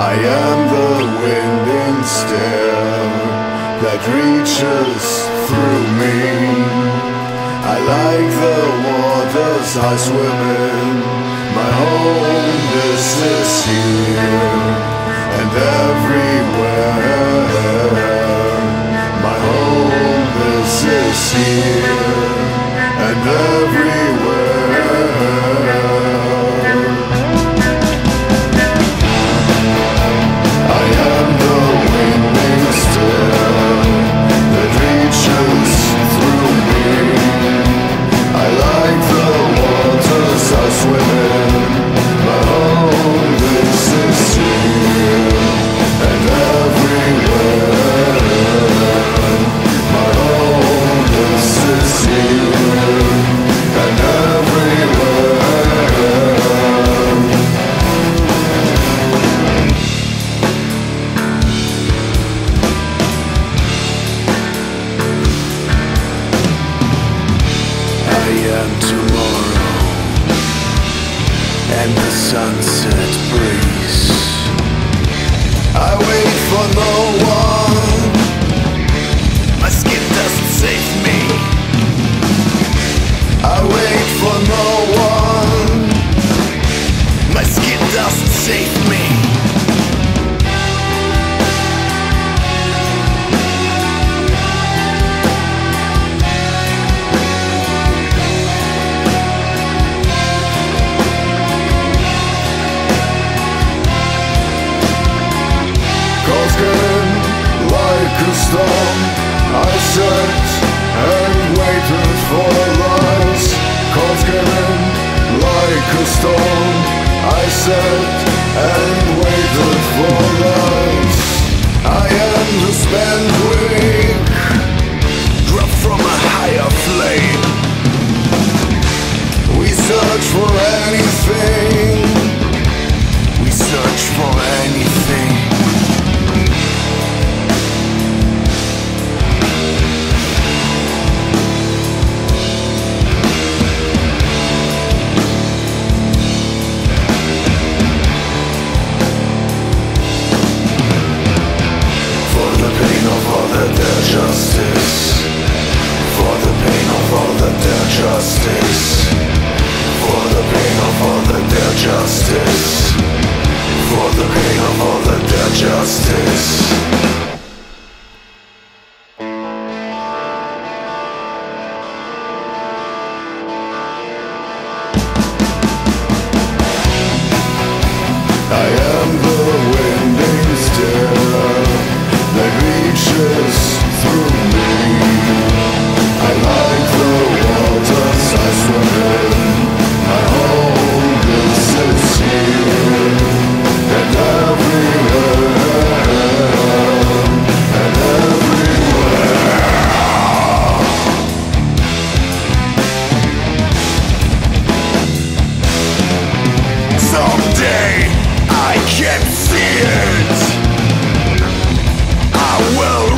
I am the winding stair that reaches through me. I like the waters I swim in. My home, this is here and everywhere. My home, this is here and everywhere. I am the winding stair that reaches through me. I like the waters I swim in. My home, this is here and everywhere. My home, this is here and everywhere. And tomorrow and the sunset breeze. I wait for no one. My skin doesn't save me. I wait for no one. My skin doesn't save me. Like a storm, I sat and waited for lies. Cause getting like a storm, I sat and waited for lies. I am the spent weak, dropped from a higher flame. We search for anything. We search for anything. Justice, for the pain of all that their justice, for the pain of all that their justice, for the pain of all that their justice. I am the winding stair that reaches through me. I like the waters I swim in. My home, this is here and everywhere and everywhere. Someday I can see it. I will